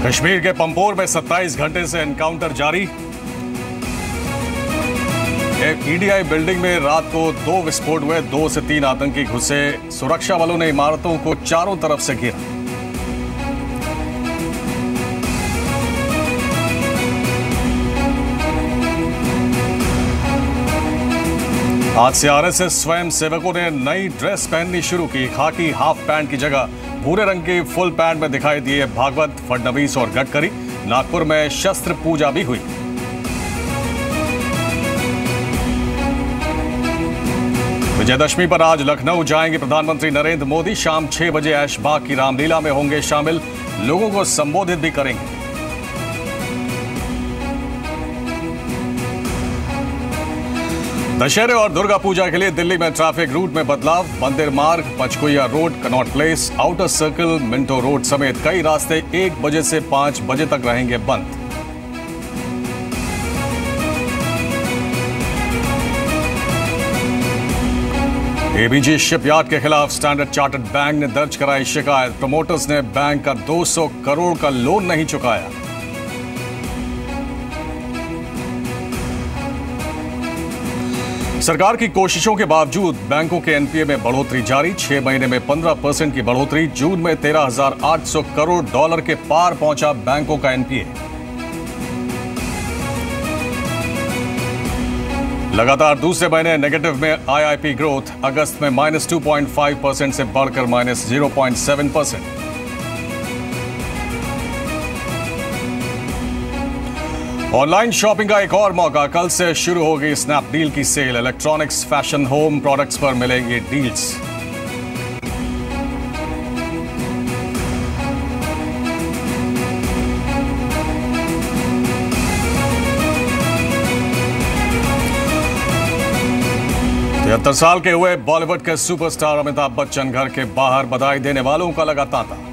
कश्मीर के पंपोर में 27 घंटे से एनकाउंटर जारी। एक ईडीआई बिल्डिंग में रात को 2 विस्फोट हुए, 2 से 3 आतंकी घुसे। सुरक्षा बलों ने इमारतों को चारों तरफ से घेरा। आज से आरएसएस स्वयं सेवकों ने नई ड्रेस पहननी शुरू की। खाकी हाफ पैंट की जगह भूरे रंग की फुल पैंट में दिखाई दिए भागवत, फडणवीस और गडकरी। नागपुर में शस्त्र पूजा भी हुई। विजयदशमी पर आज लखनऊ जाएंगे प्रधानमंत्री नरेंद्र मोदी। शाम 6 बजे ऐशबाग की रामलीला में होंगे शामिल। लोगों को संबोधित भी करेंगे। दशहरे और दुर्गा पूजा के लिए दिल्ली में ट्रैफिक रूट में बदलाव। Mandir Marg, Panchkuian road, Connaught Place, outer circle, Minto road समेत कई रास्ते 1 बजे से 5 बजे तक रहेंगे बंद। एबीजी शिपयार्ड के खिलाफ स्टैंडर्ड चार्टर्ड बैंक ने दर्ज कराई शिकायत। प्रमोटर्स ने बैंक का 200 करोड़ का लोन नहीं चुकाया। सरकार की कोशिशों के बावजूद बैंकों के एनपीए में बढ़ोतरी जारी। 6 महीने में 15% की बढ़ोतरी। जून में $13,800 करोड़ के पार पहुंचा बैंकों का एनपीए। लगातार दूसरे महीने नेगेटिव में आईआईपी ग्रोथ। अगस्त में -2.5% से बढ़कर -0.7%। ऑनलाइन शॉपिंग का एक और मौका। कल से शुरू होगी स्नैपडील की sale. Electronics, fashion, home products पर मिलेंगे डील्स। साल के हुए बॉलीवुड के सुपरस्टार अमिताभ बच्चन घर के बाहर बधाई देने वालों का लगा तांता।